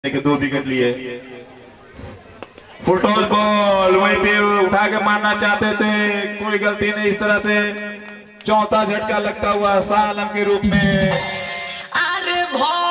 के 2 विकेट लिए। Football ball वहीं पे उठा के मारना चाहते थे, कोई गलती नहीं। इस तरह से चौथा झटका लगता हुआ शाह आलम के रूप में। अरे